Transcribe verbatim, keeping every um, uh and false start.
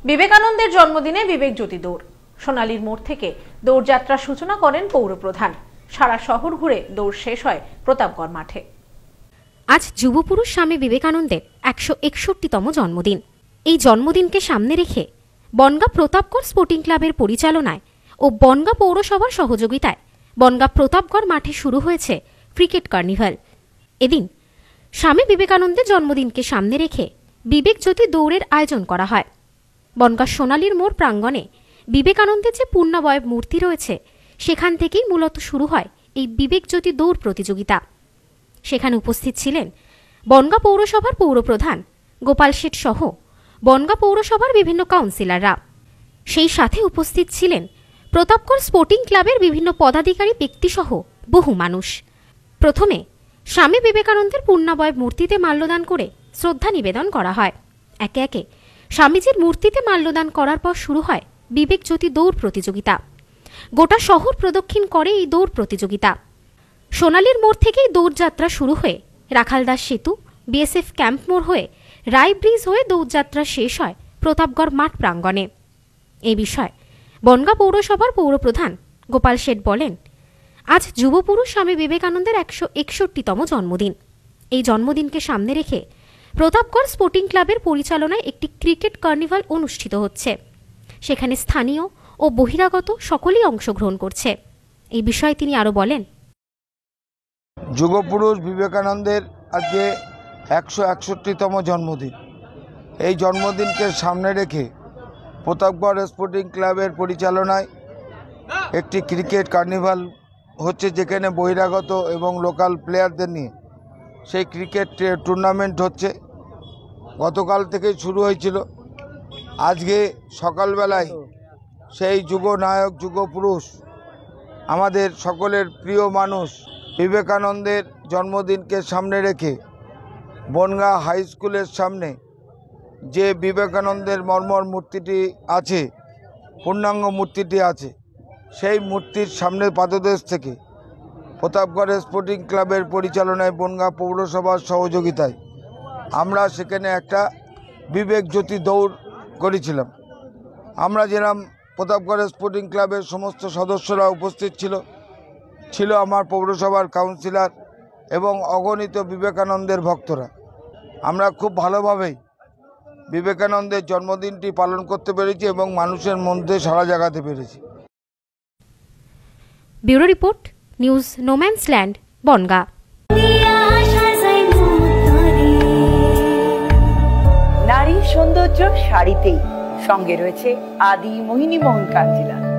বিবেকানন্দের জন্মদিনে বিবেক জ্যোতি দৌড়। সোনালীর মোড় থেকে দৌড়যাত্রার সূচনা করেন পৌরপ্রধান। সারা শহর ঘুরে দৌড় শেষ হয় প্রতাপগড় মাঠে। আজ যুবপুরুষ স্বামী বিবেকানন্দের একশো একষট্টিতম জন্মদিন। এই জন্মদিনকে সামনে রেখে বনগাঁ প্রতাপগড় স্পোর্টিং ক্লাবের পরিচালনায় ও বনগাঁ পৌরসভার সহযোগিতায় বনগাঁ প্রতাপগড় মাঠে শুরু হয়েছে ক্রিকেট কার্নিভাল। এদিন স্বামী বিবেকানন্দের জন্মদিনকে সামনে রেখে বিবেক জ্যোতি দৌড়ের আয়োজন করা হয়। বনগাঁ সোনালীর মোড় প্রাঙ্গণে বিবেকানন্দের যে পূর্ণাবয়ব মূর্তি রয়েছে সেখান থেকেই মূলত শুরু হয় এই বিবেক জ্যোতি দৌড় প্রতিযোগিতা। সেখানে উপস্থিত ছিলেন বনগাঁ পৌরসভার পৌরপ্রধান গোপাল শেঠ সহ বনগাঁ পৌরসভার বিভিন্ন কাউন্সিলররা। সেই সাথে উপস্থিত ছিলেন প্রতাপগড় স্পোর্টিং ক্লাবের বিভিন্ন পদাধিকারী ব্যক্তিসহ বহু মানুষ। প্রথমে স্বামী বিবেকানন্দের পূর্ণাবয়ব মূর্তিতে মাল্যদান করে শ্রদ্ধা নিবেদন করা হয়। একে একে স্বামীজির মূর্তিতে মাল্যদান করার পর শুরু হয় বিবেক জ্যোতি দৌড় প্রতিযোগিতা। গোটা শহর প্রদক্ষিণ করে এই দৌড় প্রতিযোগিতা। সোনালীর মোড় থেকেই দৌড়যাত্রা শুরু হয়ে রাখালদাস সেতু, বিএসএফ ক্যাম্প মোড় হয়ে রায় ব্রিজ হয়ে দৌড়যাত্রা শেষ হয় প্রতাপগড় মাঠ প্রাঙ্গণে। এই বিষয়ে বনগাঁ পৌরসভার পৌরপ্রধান গোপাল শেঠ বলেন, আজ যুবপুরুষ স্বামী বিবেকানন্দের একশো একষট্টিতম জন্মদিন। এই জন্মদিনকে সামনে রেখে প্রতাপগড় স্পোর্টিং ক্লাবের পরিচালনায় একটি ক্রিকেট কার্নিভাল অনুষ্ঠিত হচ্ছে। সেখানে স্থানীয় ও বহিরাগত সকলেই অংশগ্রহণ করছে। এই বিষয়ে তিনি আরো বলেন, যুগপুরুষ বিবেকানন্দের আজকে একশো একষট্টিতম জন্মদিন। এই জন্মদিনকে সামনে রেখে প্রতাপগড় স্পোর্টিং ক্লাবের পরিচালনায় একটি ক্রিকেট কার্নিভাল হচ্ছে, যেখানে বহিরাগত এবং লোকাল প্লেয়ারদের নিয়ে সেই ক্রিকেট টুর্নামেন্ট হচ্ছে। গতকাল থেকেই শুরু হয়েছিল। আজকে সকালবেলায় সেই যুগনায়ক যুগপুরুষ আমাদের সকলের প্রিয় মানুষ বিবেকানন্দের জন্মদিনকে সামনে রেখে বনগাঁ হাই স্কুলের সামনে যে বিবেকানন্দের মর্মর মূর্তিটি আছে, পূর্ণাঙ্গ মূর্তিটি আছে, সেই মূর্তির সামনে পাদদেশ থেকে প্রতাপগড় স্পোর্টিং ক্লাবের পরিচালনায় বনগাঁ পৌরসভার সহযোগিতায় আমরা সেখানে একটা বিবেক জ্যোতি দৌড় করেছিলাম। আমরা যেরকম প্রতাপগড় স্পোর্টিং ক্লাবের সমস্ত সদস্যরা উপস্থিত ছিল, ছিল আমার পৌরসভার কাউন্সিলর এবং অগণিত বিবেকানন্দের ভক্তরা। আমরা খুব ভালোভাবেই বিবেকানন্দের জন্মদিনটি পালন করতে পেরেছি এবং মানুষের মধ্যে সাড়া জাগাতে পেরেছি। Bureau report, news no man's land, Bangaon. নারী সৌন্দর্য শাড়িতেই, সঙ্গে রয়েছে আদি মোহিনী মোহন কাঞ্জিলা।